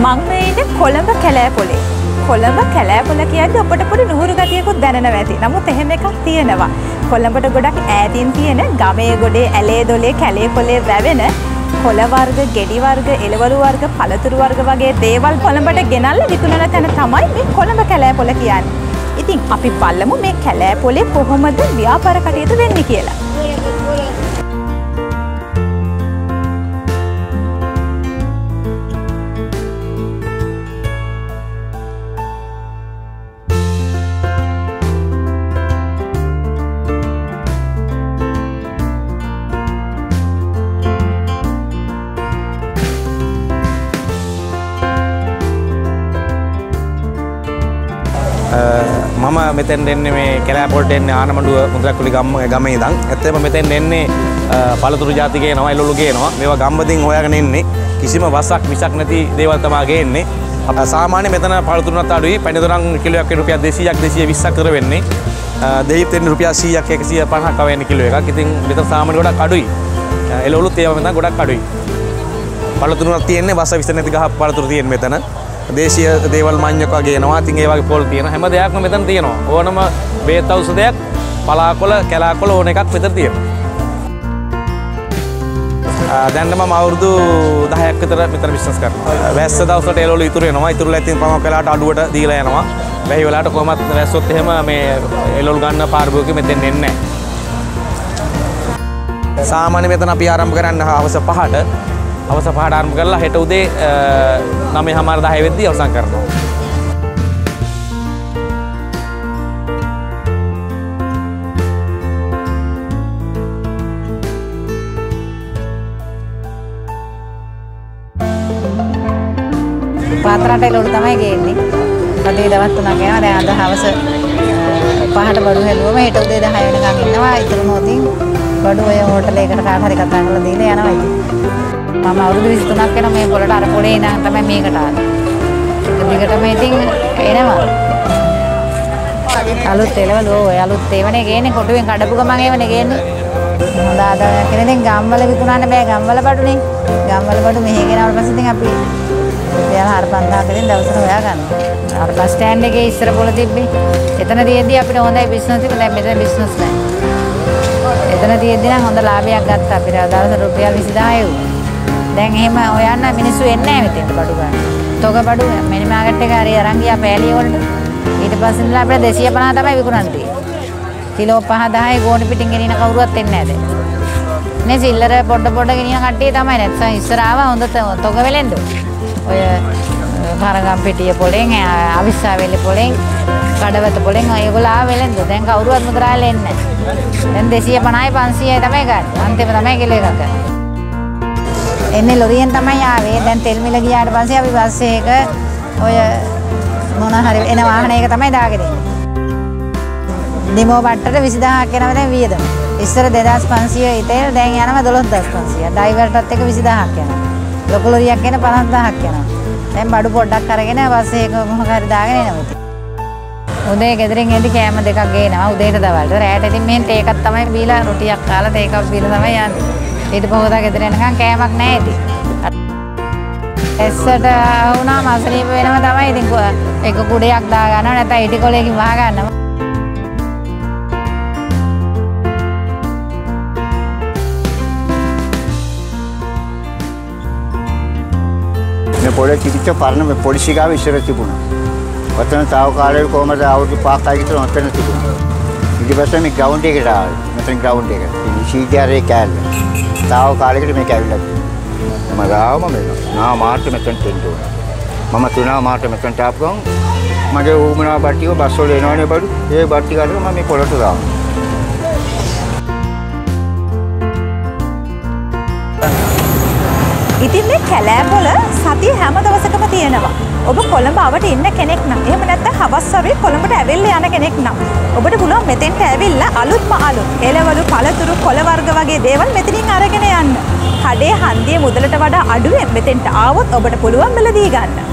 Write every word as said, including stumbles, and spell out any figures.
මම මේ ඉන්නේ කොළඹ කැලෑපොලේ. කොළඹ කැලෑපොල කියන්නේ ඔබට පොඩි නුහුරු ගතියකුත් දැනෙනවා ඇති. නමුත් එහෙම එකක් තියෙනවා. කොළඹට ගොඩක් ඈතින් තියෙන ගමේ ගොඩේ ඇලේ දොලේ කැලේ පොලේ වැවෙන කොළ වර්ග, ගෙඩි වර්ග, එළවලු වර්ග, පළතුරු වර්ග වගේ දේවල් කොළඹට ගෙනල්ලා විකුණන තැන තමයි මේ කොළඹ කැලෑපොල කියන්නේ. ඉතින් අපි බලමු මේ කැලෑපොලේ කොහොමද ව්‍යාපාර කටයුතු වෙන්නේ කියලා. මම මෙතෙන් එන්නේ මේ කැලෑපොලට එන්නේ ආනමඩුව මුද්‍රක්කුලි ගම ගමේ ඉඳන්. ඇත්තටම මෙතෙන් එන්නේ පළතුරු ಜಾති ගේනවා, එළවලු ගේනවා. මේවා ගම්බදින් හොයාගෙන එන්නේ. කිසිම වසක් මිසක් නැති දේවල් තමයි ගේන්නේ. සාමාන්‍ය මෙතන පළතුරුනත් අඩුයි. පැණිදොරන් කිලෝයක් රුපියල් දෙසීයක් දෙසීය විස්සක් කර වෙන්නේ. දෙහිත් වෙන්නේ රුපියල් සීයක් එකසිය පනහක් වෙන්නේ කිලෝ එකක්. ඉතින් මෙතන සාමාන්‍ය ගොඩක් අඩුයි. එළවලුත් ඒවා මෙතන ගොඩක් අඩුයි. පළතුරුනත් තියෙන්නේ වස විස නැති ගහ පළතුරු තියෙන්නේ මෙතන. දේශීය දේවල් මඤ්ඤක වගේ එනවා. ඉතින් ඒ වගේ පොල් තියෙන හැම දෙයක්ම මෙතන තියෙනවා. ඕනම බේත් ඖෂධයක්, පලාකොළ, කැලාකොළ ඕන එකක් මෙතන තියෙනවා. දැන් මම අවුරුදු දහයක් විතර මෙතන බිස්නස් කරනවා. වැස්ස දවසට එළවලු ඉතුරු වෙනවා. ඉතුරුලා ඉතින් පමක් වෙලාවට අඩුවට දීලා යනවා. වැහි වෙලාවට කොහමත් වැස්සොත් එහෙම මේ එළවලු ගන්න පාරභෝගික මෙතෙන් එන්නේ නැහැ. සාමාන්‍ය මෙතන අපි ආරම්භ කරන්නේ හවස පහට. අවස පහට ආරම්භ කරලා හෙට උදේ නවය හමාර දහය වෙද්දී අවසන් කරනවා. පාත්‍රාට එළවලු තමයි ගේන්නේ. අද දවස් තුනක් යනවා. දැන් අද හවස පහට බඩු හැලුවම හෙට උදේ දහය වෙනකන් ඉන්නවා. ඉතුරු නොතින් බඩු ඔය හෝටලයකට කාට හරි කතා කරලා දීලා යනවා ඉතින්. මම අවුරුදු විසි තුනක් වෙනවා මේ පොළට අර පොළේ ඉඳන් තමයි මේකට ආවේ. ඒක දිගටම ඉතින් එනවා. අලුත් එළවලු ඔය අලුත් ඒවනේ ගේන්නේ කොටුවෙන් කඩපු ගමන් ඒවනේ ගේන්නේ. හොඳ ආදායමක් කෙනෙක් දැන් ගම්වල විකුණන්න බෑ ගම්වල බඩුනේ. ගම්වල බඩු මෙහෙ ගෙනාවට පස්සේ ඉතින් අපි රුපියල් හාරපන්දාහක් දෙන්න දවසට හොයා ගන්නවා. අර බස් ස්ටෑන්ඩ් එකේ ඉස්සර පොළ තිබ්බේ. එතන තියෙද්දි අපිට හොඳයි බිස්නස් එක. දැන් මෙතන බිස්නස් නැහැ. එතන තියෙද්දි නම් හොඳ ලාභයක් ගත්තා අපිට. දවසට රුපියල් විසිදාහය වුණා. දැන් එහෙම හොයන්න මිනිස්සු එන්නේ නැහැ මෙතෙන්ට බඩු ගන්න. තොග බඩු මිනි මාකට් එක හරි අරන් ගියා පෑලිය වලට. ඊට පස්සේ ඉඳලා අපිට දෙසිය පනහ තමයි විකුණන්නේ. කිලෝ පහ දහය ගෝණි පිටින් ගෙනින කවුරුවත් එන්නේ නැහැ දැන්. නේ සිල්ලර පොඩ පොඩ ගෙනින කට්ටිය තමයි නැත්නම් ඉස්සර ආවා හොඳ තොග වෙලෙන්ද. ඔය කරගම් පිටිය පොලෙන් අවිස්සාවෙලි පොලෙන් කඩවත පොලෙන් ඒගොල්ලෝ ආව වෙලෙන්ද. දැන් කවුරුවත් මුද්‍රාලේ එන්නේ නැහැ. දැන් දෙසිය පනහයි පන්සීයයි තමයි ගන්න. අන්තිම තමයි කිලෝ එකක් ගන්න. එන්නේ ලොරියෙන් තමයි ආවේ. දැන් තෙල් මිල ගියාට පස්සේ අපි බස් එක ඔය මොන හරි එන වාහනයක තමයි දාගෙන ඉන්නේ. නිමෝ බට්ටට විසිදාහක් යනවා දැන් වියදම. ඉස්සර දෙදාස් පන්සීය ඉතේල් දැන් යනවා දොළොස්දාස් පන්සීය. ඩ්‍රයිවර්ටත් එක විසිදාහක් යනවා. ලොකු ලොරියක් එන පනස්දාහක් යනවා. දැන් බඩු පොඩ්ඩක් අරගෙන බස් එක මොකක් හරි දාගෙන එනවා ඉතින්. උදේ ගෙදරින් එද්දි කෑම දෙකක් ගේනවා උදේට දවල්ට. රැයට ඉතින් මෙහෙන් තේ එකක් තමයි බීලා රොටියක් කාලා තේ එකක් බීලා තමයි යන්නේ. ඊට පහුවදා ගෙදර එනකන් කෑමක් නැහැ ඉතින්. ඇස්සට වුණාම අසනීප වෙනව තමයි ඉතින් එක කුඩයක් දා ගන්නවා නැත්නම් ඉටි කොලයකින් වහ ගන්නවා. මේ පොළේ තිබිච්ච පරණ මේ පොලිසි ගාව ඉස්සර තිබුණා. ඔතන තාවකාලික කොහමද අවුරුදු පහක් ආයි විතර ඔතන තිබුණා. ඊට පස්සේ මේ ග්‍රවුන්ඩ් එකට ආවා. මෙතන ග්‍රවුන්ඩ් එක. ඉතින් සීජාරේ කෑල්ල. තාවකාලිකට මේක ඇවිල්ලා තියෙනවා. මම ගාවම මේක. නා මාර්ච් මෙතන තෙන්ටෝ. මම තුනා මාර්ච් මෙතන ටාප් ගම්. මගේ ඌමනා බට්ටිය බස් වල එනවනේ බඩු. ඒ බට්ටි කාලේ මම මේ පොළට දානවා. ඉතින් මේ කැලෑපොල සතිය හැම දවසකම තියෙනවා. ඔබ කොළඹ අවට ඉන්න කෙනෙක් නම් එහෙම නැත්නම් හවස් වරුවේ කොළඹට ඇවිල්ලා යන කෙනෙක් නම් ඔබට පුළුවන් මෙතෙන්ට ඇවිල්ලා අලුත්ම අලුත් එළවලු පළතුරු කොළ වර්ග වගේ දේවල් මෙතනින් අරගෙන යන්න. කඩේ හන්දියේ මුදලට වඩා අඩුවෙන් මෙතෙන්ට ආවොත් ඔබට පුළුවන් මිලදී ගන්න.